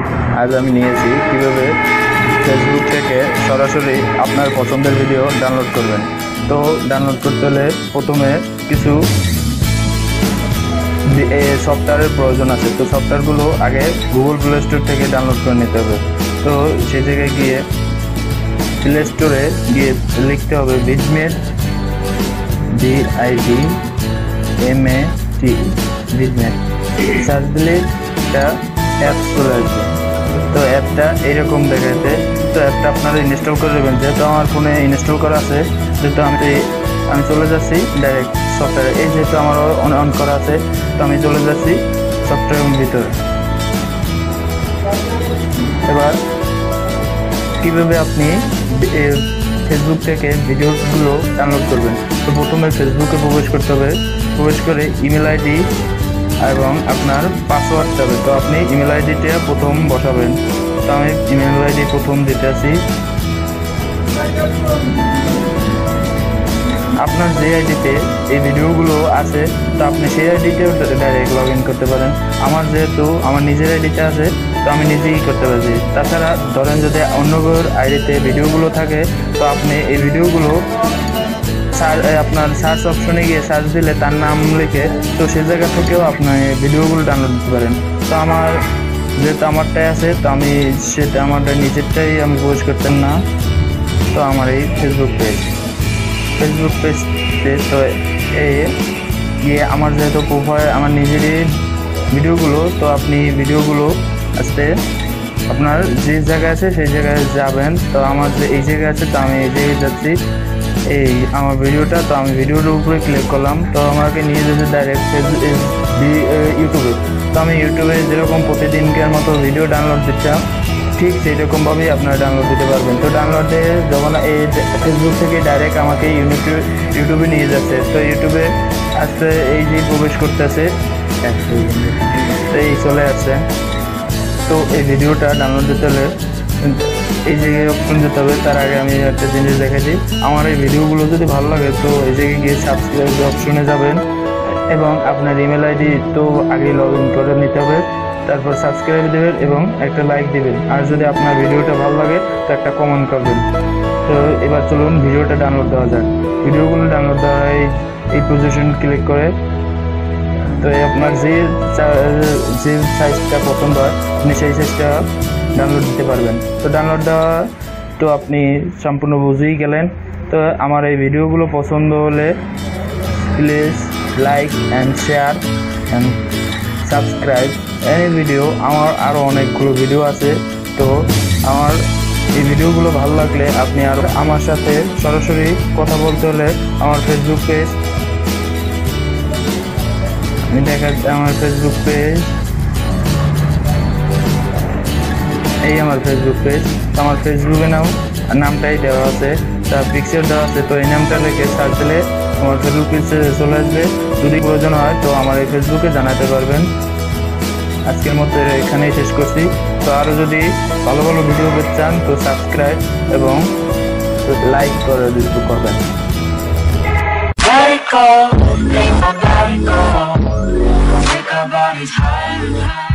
আজ আমি নিয়েছি কীভাবে ফেসবুক থেকে সরাসরি আপনার পছন্দের ভিডিও ডাউনলোড করবেন। তো ডাউনলোড করতে হলে প্রথমে কিছু সফটওয়্যারের প্রয়োজন আছে। তো সফটওয়্যারগুলো আগে গুগল প্লে স্টোর থেকে ডাউনলোড করে নিতে হবে। তো সেই জায়গায় গিয়ে প্লে স্টোরে গিয়ে লিখতে হবে ভিডমেট, VIDMAT, ভিডমেট। সার্চ দিলে একটা অ্যাপ চলে আসবে। তো অ্যাপটা এইরকম দেখাতে, তো অ্যাপটা আপনারা ইনস্টল করে দেবেন। যেহেতু আমার ফোনে ইনস্টল করা আছে, যেহেতু আমি চলে যাচ্ছি ডাইরেক্ট সফটওয়্যারে। এই যেহেতু আমার অন করা আছে, তো আমি চলে যাচ্ছি সফটওয়্যারের ভিতরে। এবার কীভাবে আপনি ফেসবুক থেকে ভিডিওগুলো ডাউনলোড করবেন। তো প্রথমে ফেসবুকে প্রবেশ করতে হবে। প্রবেশ করে ইমেল আইডি এবং আপনার পাসওয়ার্ড যাবে। তো আপনি ইমেল আইডিটা প্রথম বসাবেন। তো আমি ইমেল আইডি প্রথম দিতে আছি। আপনার যে আইডিতে এই ভিডিওগুলো আছে, তো আপনি সেই আইডিতেও ডাইরেক্ট লগ ইন করতে পারেন। যেহেতু আমার নিজের আইডিতে আছে, তো আমি নিজেই করতে পারছি। তাছাড়া ধরেন যদি অন্য কারোর আইডিতে ভিডিওগুলো থাকে, তো আপনি এই ভিডিওগুলো আপনার সার্চ অপশনে গিয়ে সার্চ দিলে তার নাম লিখে, তো সেই জায়গা থেকেও আপনি ভিডিওগুলো ডাউনলোড দিতে পারেন। তো যেহেতু আমারটাই আছে, তো আমি আমারটা নিজেরটাই আমি প্রবেশ করতেন না। তো আমার এই ফেসবুক পেজতে তো গিয়ে আমার যেহেতু প্রোফাইল আমার নিজেরই ভিডিওগুলো, তো আপনি ভিডিওগুলো আসতে আপনার যে জায়গায় আছে সেই জায়গায় যাবেন। তো আমার যে এই জায়গায় আছে, তো আমি এই জায়গায় যাচ্ছি। এই আমার ভিডিওটা, তো আমি ভিডিওটার উপরে ক্লিক করলাম। তো আমাকে নিয়ে যেতে ডাইরেক্ট ইউটিউবে। তো আমি ইউটিউবে যেরকম প্রতিদিনকার মতো ভিডিও ডাউনলোড দিচ্ছিলাম, ঠিক সেই রকমভাবেই আপনারা ডাউনলোড দিতে পারবেন। তো ডাউনলোডে যখন এই ফেসবুক থেকে ডাইরেক্ট আমাকে ইউটিউবে নিয়ে যাচ্ছে। তো ইউটিউবে আসতে এই যে প্রবেশ করতেছে, তো এই চলে আসছে। তো এই ভিডিওটা ডাউনলোড দিতে হলে এই জায়গায় অপশন যেতে হবে। তার আগে আমি একটা জিনিস দেখাচ্ছি। আমার এই ভিডিওগুলো যদি ভালো লাগে, তো এই জায়গায় গিয়ে সাবস্ক্রাইব অপশনে যাবেন এবং আপনার ইমেল আইডি তো আগে লগ ইন করে নিতে হবে। তারপর সাবস্ক্রাইব দেবেন এবং একটা লাইক দেবেন। আর যদি আপনার ভিডিওটা ভালো লাগে, তো একটা কমেন্ট করবেন। তো এবার চলুন ভিডিওটা ডাউনলোড দেওয়া যাক। ভিডিওগুলো ডাউনলোড দেওয়া এই পজিশন ক্লিক করে, তো আপনার যে সাইজটা পছন্দ হয়, আপনি সেই সাইজটা ডাউনলোড দিতে পারবেন। তো ডাউনলোড দেওয়া তো আপনি সম্পূর্ণ বুঝেই গেলেন। তো আমার এই ভিডিওগুলো পছন্দ হলে please like and share and subscribe any video. আমার আরও অনেকগুলো ভিডিও আছে। তো আমার এই ভিডিওগুলো ভালো লাগলে আপনি আর আমার সাথে সরাসরি কথা বলতে হলে আমার ফেসবুক পেজ আমার ফেসবুক পেজ আমার ফেসবুকে নামটাই দেওয়া আছে, তার পিকচার দেওয়া আছে। তো এই নামটা লিখে সার্চ দিলে আমার ফেসবুক পেজে চলে আসবে। যদি প্রয়োজন হয়, তো আমার এই ফেসবুকে জানাতে পারবেন। আজকের মতো এখানেই শেষ করছি। তো আরও যদি ভালো ভালো ভিডিও পেতে চান, তো সাবস্ক্রাইব এবং লাইক করবেন।